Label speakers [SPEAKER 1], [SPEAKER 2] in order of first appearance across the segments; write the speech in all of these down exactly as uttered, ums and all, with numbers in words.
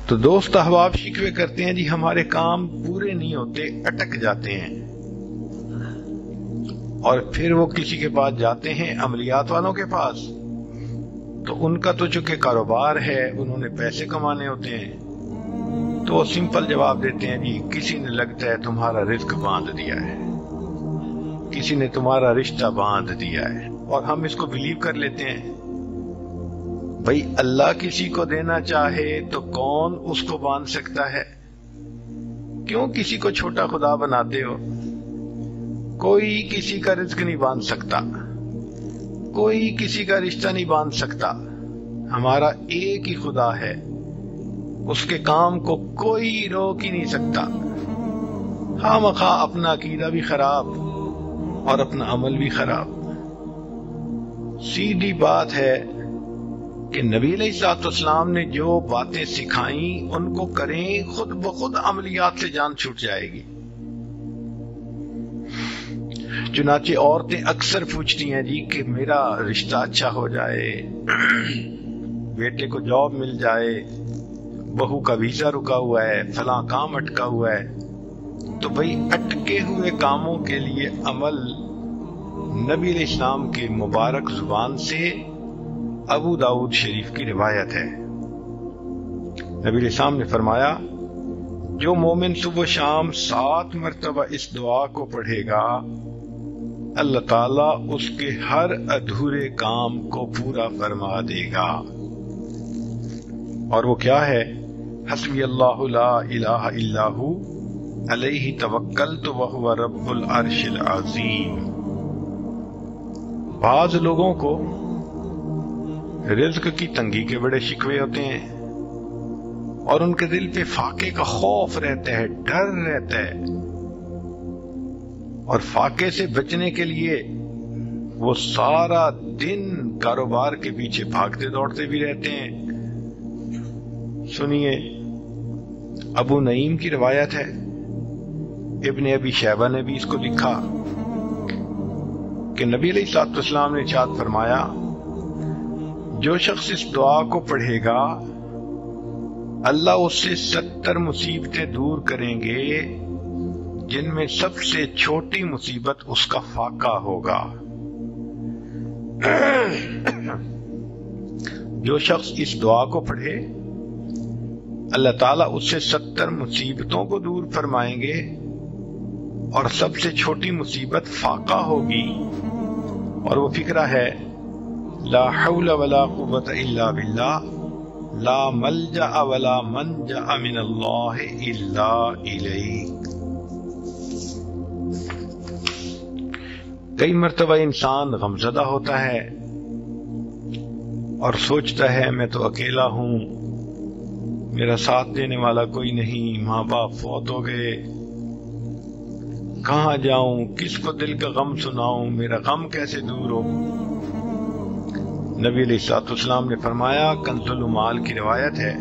[SPEAKER 1] تو دوست احباب شکوے کرتے ہیں جی ہمارے کام پورے نہیں ہوتے، اٹک جاتے ہیں، اور پھر وہ کسی کے پاس جاتے ہیں، عملیات والوں کے پاس، تو ان کا تو چونکہ کاروبار ہے، انہوں نے پیسے کمانے ہوتے ہیں، تو وہ سمپل جواب دیتے ہیں جی کسی نے لگتا ہے تمہارا رزق باندھ دیا ہے، کسی نے تمہارا رشتہ باندھ دیا ہے، اور ہم اس کو بلیو کر لیتے ہیں۔ بھئی اللہ کسی کو دینا چاہے تو کون اس کو باندھ سکتا ہے؟ کیوں کسی کو چھوٹا خدا بناتے ہو؟ کوئی کسی کا رزق نہیں باندھ سکتا، کوئی کسی کا رشتہ نہیں باندھ سکتا، ہمارا ایک ہی خدا ہے، اس کے کام کو کوئی روک ہی نہیں سکتا۔ خواہ مخواہ اپنا عقیدہ بھی خراب اور اپنا عمل بھی خراب۔ سیدھی بات ہے کہ نبی علیہ الصلوۃ والسلام نے جو باتیں سکھائیں ان کو کریں، خود بخود عملیات سے جان چھوٹ جائے گی۔ چنانچہ عورتیں اکثر پوچھتی ہیں جی کہ میرا رشتہ اچھا ہو جائے، بیٹے کو جاب مل جائے، بہو کا ویزا رکا ہوا ہے، فلاں کام اٹکا ہوا ہے۔ تو بھئی اٹکے ہوئے کاموں کے لیے عمل نبی علیہ السلام کے مبارک زبان سے ابو داؤد شریف کی روایت ہے۔ نبی علیہ السلام نے فرمایا جو مومن صبح شام سات مرتبہ اس دعا کو پڑھے گا، اللہ تعالیٰ اس کے ہر ادھورے کام کو پورا فرما دے گا۔ اور وہ کیا ہے؟ حسبی اللہ لا الہ الا ہو علیہ توکلت وہو رب العرش العظیم۔ بعض لوگوں کو رزق کی تنگی کے بڑے شکوے ہوتے ہیں، اور ان کے دل پہ فاقے کا خوف رہتا ہے، ڈر رہتا ہے، اور فاقے سے بچنے کے لیے وہ سارا دن کاروبار کے پیچھے بھاگتے دوڑتے بھی رہتے ہیں۔ سنیے، ابو نعیم کی روایت ہے، ابن ابی شیبہ نے بھی اس کو لکھا کہ نبی علیہ الصلوۃ والسلام نے ارشاد فرمایا جو شخص اس دعا کو پڑھے گا اللہ اس سے ستر مصیبتیں دور کریں گے، جن میں سب سے چھوٹی مصیبت اس کا فاقہ ہوگا۔ جو شخص اس دعا کو پڑھے اللہ تعالیٰ اس سے ستر مصیبتوں کو دور فرمائیں گے، اور سب سے چھوٹی مصیبت فاقہ ہوگی، اور وہ فقرہ ہے لا حول ولا قوت الا باللہ لا ملجأ ولا منجأ من اللہ الا الیک۔ کئی مرتبہ انسان غمزدہ ہوتا ہے اور سوچتا ہے میں تو اکیلا ہوں، میرا ساتھ دینے والا کوئی نہیں، ماں باپ فوت ہو گئے، کہاں جاؤں، کس کو دل کا غم سناؤں، میرا غم کیسے دور ہو۔ نبی علیہ الصلوۃ والسلام نے فرمایا، کنز المال کی روایت ہے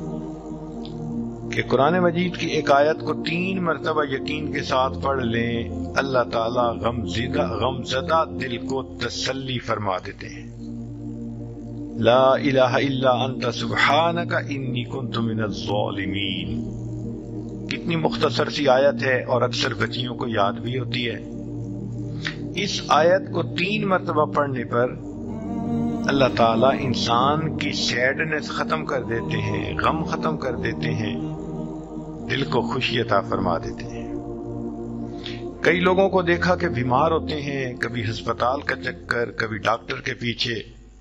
[SPEAKER 1] کہ قرآن مجید کی ایک آیت کو تین مرتبہ یقین کے ساتھ پڑھ لیں، اللہ تعالیٰ غم زدہ غم زدہ دل کو تسلی فرما دیتے ہیں۔ لا الہ الا انت سبحانک انی کنت من الظالمین۔ کتنی مختصر سی آیت ہے اور اکثر بچیوں کو یاد بھی ہوتی ہے۔ اس آیت کو تین مرتبہ پڑھنے پر اللہ تعالیٰ انسان کی سیڈنس ختم کر دیتے ہیں، غم ختم کر دیتے ہیں، دل کو خوشی عطا فرما دیتے ہیں۔ کئی لوگوں کو دیکھا کہ بیمار ہوتے ہیں، کبھی ہسپتال کا چکر، کبھی ڈاکٹر کے پیچھے،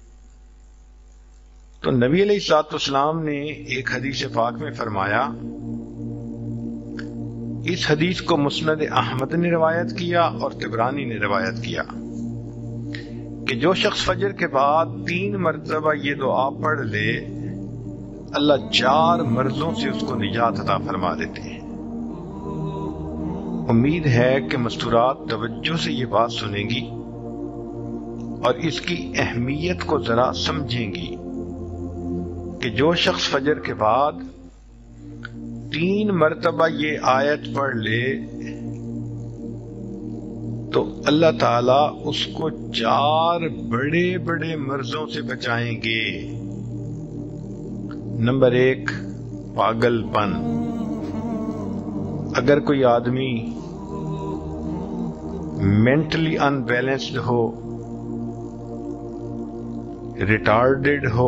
[SPEAKER 1] تو نبی علیہ الصلوۃ والسلام نے ایک حدیث پاک میں فرمایا، اس حدیث کو مسند احمد نے روایت کیا اور طبرانی نے روایت کیا کہ جو شخص فجر کے بعد تین مرتبہ یہ دعا پڑھ لے اللہ چار مرضوں سے اس کو نجات عطا فرما دیتے ہیں۔ امید ہے کہ مستورات توجہ سے یہ بات سنیں گی اور اس کی اہمیت کو ذرا سمجھیں گی کہ جو شخص فجر کے بعد تین مرتبہ یہ آیت پڑھ لے تو اللہ تعالیٰ اس کو چار بڑے بڑے مرضوں سے بچائیں گے۔ نمبر ایک، پاگل پن. اگر کوئی آدمی مینٹلی ان بیلنسڈ ہو، ریٹارڈڈ ہو،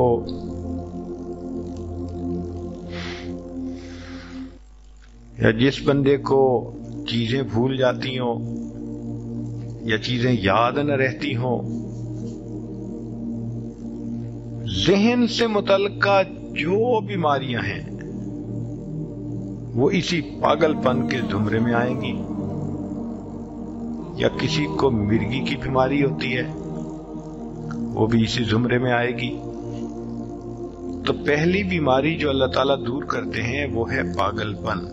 [SPEAKER 1] یا جس بندے کو چیزیں بھول جاتی ہوں یا چیزیں یاد نہ رہتی ہوں، ذہن سے متعلقہ جو بیماریاں ہیں وہ اسی پاگل پن کے زمرے میں آئیں گی. یا کسی کو مرگی کی بیماری ہوتی ہے، وہ بھی اسی زمرے میں آئے گی. تو پہلی بیماری جو اللہ تعالیٰ دور کرتے ہیں وہ ہے پاگل پن،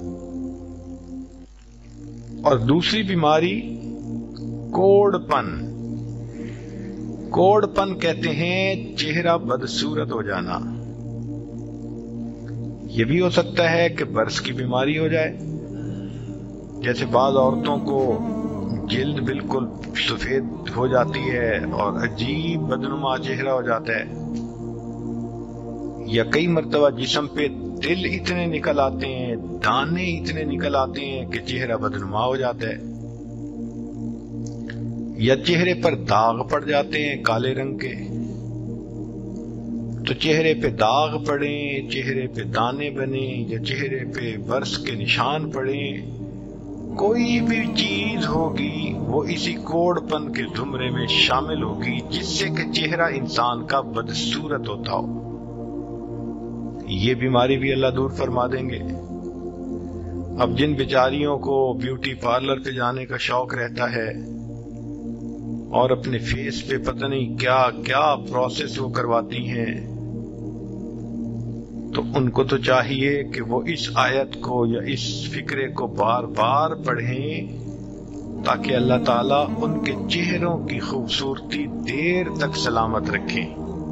[SPEAKER 1] اور دوسری بیماری کوڑ پن. کوڑ پن کہتے ہیں چہرہ بدصورت ہو جانا. یہ بھی ہو سکتا ہے کہ برس کی بیماری ہو جائے، جیسے بعض عورتوں کو جلد بالکل سفید ہو جاتی ہے اور عجیب بدنما چہرہ ہو جاتا ہے، یا کئی مرتبہ جسم پہ تل اتنے نکل آتے ہیں، دانے اتنے نکل آتے ہیں کہ چہرہ بدنما ہو جاتا ہے، یا چہرے پر داغ پڑ جاتے ہیں کالے رنگ کے. تو چہرے پہ داغ پڑیں، چہرے پہ دانے بنیں، یا چہرے پہ برس کے نشان پڑیں، کوئی بھی چیز ہوگی وہ اسی کوڑ پن کے زمرے میں شامل ہوگی، جس سے کہ چہرہ انسان کا بدصورت ہوتا ہو. یہ بیماری بھی اللہ دور فرما دیں گے. اب جن بیچاریوں کو بیوٹی پارلر پہ جانے کا شوق رہتا ہے اور اپنے فیس پہ پتہ نہیں کیا کیا پروسیس وہ کرواتی ہیں، تو ان کو تو چاہیے کہ وہ اس آیت کو یا اس فکرے کو بار بار پڑھیں، تاکہ اللہ تعالیٰ ان کے چہروں کی خوبصورتی دیر تک سلامت رکھیں.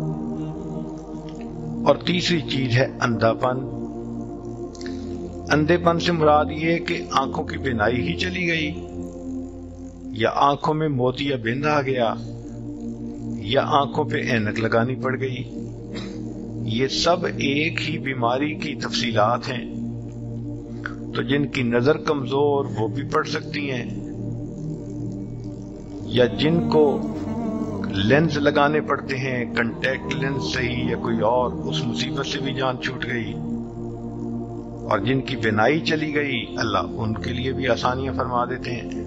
[SPEAKER 1] اور تیسری چیز ہے اندھا پن. اندھے پن سے مراد یہ کہ آنکھوں کی بینائی ہی چلی گئی، یا آنکھوں میں موتیا بند آ گیا، یا آنکھوں پہ اینک لگانی پڑ گئی. یہ سب ایک ہی بیماری کی تفصیلات ہیں. تو جن کی نظر کمزور وہ بھی پڑھ سکتی ہیں، یا جن کو لینز لگانے پڑتے ہیں، کنٹیکٹ لینز صحیح یا کوئی اور، اس مصیبت سے بھی جان چھوٹ گئی. اور جن کی بینائی چلی گئی، اللہ ان کے لیے بھی آسانیاں فرما دیتے ہیں.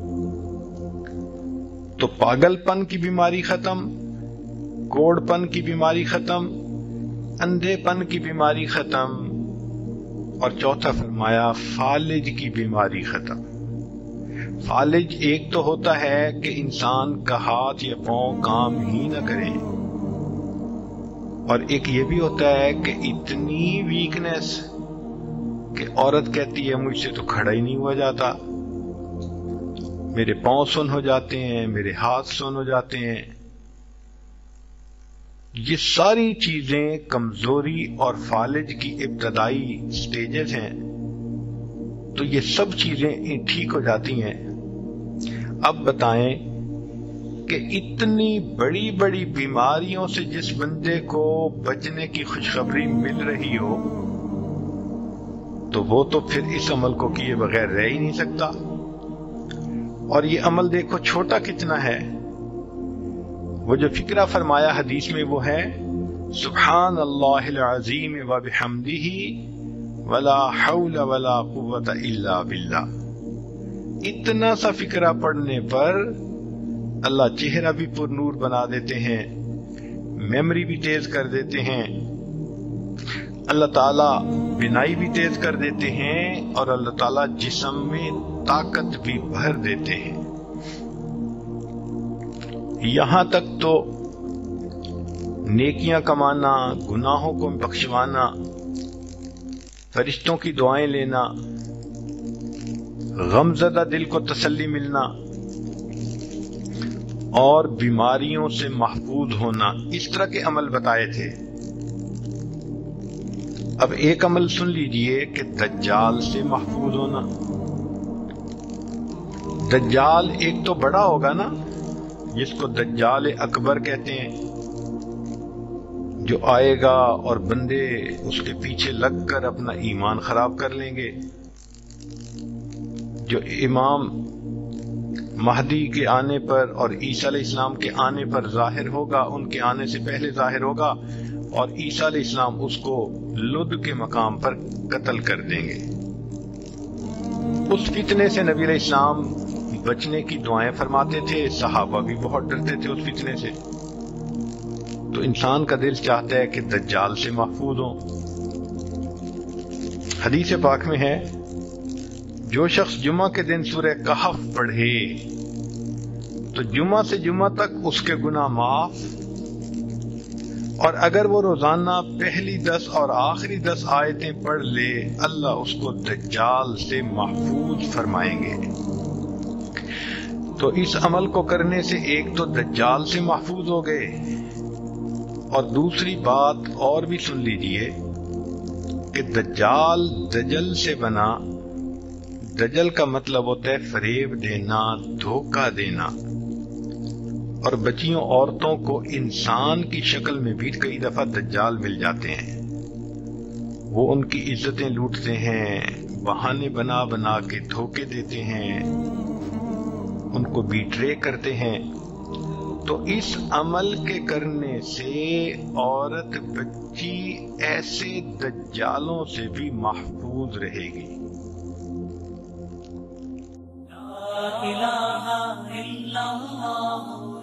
[SPEAKER 1] تو پاگل پن کی بیماری ختم، کوڑ پن کی بیماری ختم، اندھے پن کی بیماری ختم، اور چوتھا فرمایا فالج کی بیماری ختم. فالج ایک تو ہوتا ہے کہ انسان کا ہاتھ یا پاؤں کام ہی نہ کرے، اور ایک یہ بھی ہوتا ہے کہ اتنی ویکنس کہ عورت کہتی ہے مجھ سے تو کھڑا ہی نہیں ہوا جاتا، میرے پاؤں سن ہو جاتے ہیں، میرے ہاتھ سن ہو جاتے ہیں. یہ ساری چیزیں کمزوری اور فالج کی ابتدائی سٹیجز ہیں. تو یہ سب چیزیں ٹھیک ہو جاتی ہیں. اب بتائیں کہ اتنی بڑی بڑی بیماریوں سے جس بندے کو بچنے کی خوشخبری مل رہی ہو، تو وہ تو پھر اس عمل کو کیے بغیر رہ ہی نہیں سکتا. اور یہ عمل دیکھو چھوٹا کتنا ہے. وہ جو فکرہ فرمایا حدیث میں وہ ہے سبحان اللہ العظیم وبحمدہ ولا حول ولا قوت الا باللہ. اتنا سا فکرہ پڑھنے پر اللہ چہرہ بھی پر نور بنا دیتے ہیں، میموری بھی تیز کر دیتے ہیں، اللہ تعالیٰ بینائی بھی تیز کر دیتے ہیں، اور اللہ تعالیٰ جسم میں طاقت بھی بھر دیتے ہیں. یہاں تک تو نیکیاں کمانا، گناہوں کو بخشوانا، فرشتوں کی دعائیں لینا، غم زدہ دل کو تسلی ملنا، اور بیماریوں سے محفوظ ہونا، اس طرح کے عمل بتائے تھے. اب ایک عمل سن لیجئے کہ دجال سے محفوظ ہونا. دجال ایک تو بڑا ہوگا نا، جس کو دجال اکبر کہتے ہیں، جو آئے گا اور بندے اس کے پیچھے لگ کر اپنا ایمان خراب کر لیں گے، جو امام مہدی کے آنے پر اور عیسیٰ علیہ السلام کے آنے پر ظاہر ہوگا، ان کے آنے سے پہلے ظاہر ہوگا، اور عیسیٰ علیہ السلام اس کو لد کے مقام پر قتل کر دیں گے۔ اس فتنے سے نبی علیہ السلام بچنے کی دعائیں فرماتے تھے، صحابہ بھی بہت ڈرتے تھے اس فتنے سے۔ تو انسان کا دل چاہتا ہے کہ دجال سے محفوظ ہوں۔ حدیث پاک میں ہے، جو شخص جمعہ کے دن سورہ کہف پڑھے تو جمعہ سے جمعہ تک اس کے گناہ معاف، اور اگر وہ روزانہ پہلی دس اور آخری دس آیتیں پڑھ لے اللہ اس کو دجال سے محفوظ فرمائیں گے۔ تو اس عمل کو کرنے سے ایک تو دجال سے محفوظ ہو گئے، اور دوسری بات اور بھی سن لیجئے کہ دجال دجل سے بنا۔ دجل کا مطلب ہوتا ہے فریب دینا، دھوکہ دینا، اور بچیوں عورتوں کو انسان کی شکل میں بھی کئی دفعہ دجال مل جاتے ہیں۔ وہ ان کی عزتیں لوٹتے ہیں، بہانے بنا بنا کے دھوکے دیتے ہیں، ان کو بیٹرے کرتے ہیں۔ تو اس عمل کے کرنے سے عورت بچی ایسے دجالوں سے بھی محفوظ رہے گی۔ لا الہ الا اللہ